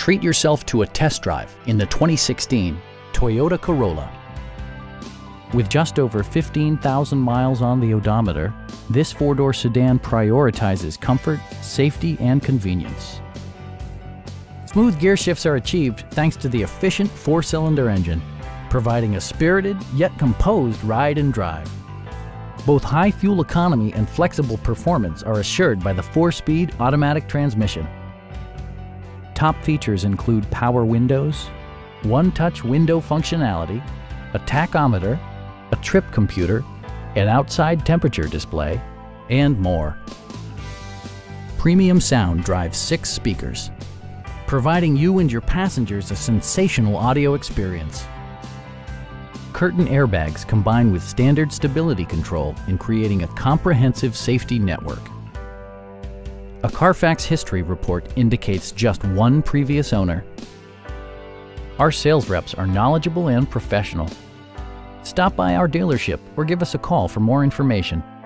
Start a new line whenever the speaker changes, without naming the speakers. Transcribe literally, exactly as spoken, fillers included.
Treat yourself to a test drive in the twenty sixteen Toyota Corolla. With just over fifteen thousand miles on the odometer, this four-door sedan prioritizes comfort, safety, and convenience. Smooth gear shifts are achieved thanks to the efficient four-cylinder engine, providing a spirited yet composed ride and drive. Both high fuel economy and flexible performance are assured by the four-speed automatic transmission. Top features include power windows, one-touch window functionality, a tachometer, a trip computer, an outside temperature display, and more. Premium sound drives six speakers, providing you and your passengers a sensational audio experience. Curtain airbags combine with standard stability control in creating a comprehensive safety network. A Carfax history report indicates just one previous owner. Our sales reps are knowledgeable and professional. Stop by our dealership or give us a call for more information.